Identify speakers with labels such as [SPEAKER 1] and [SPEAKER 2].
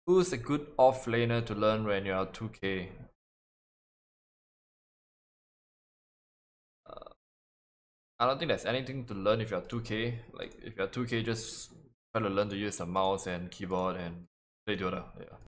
[SPEAKER 1] Who's a good off laner to learn when you are 2k? I don't think there's anything to learn if you're 2k. Like if you're 2k, just try to learn to use a mouse and keyboard and play Dota. Yeah.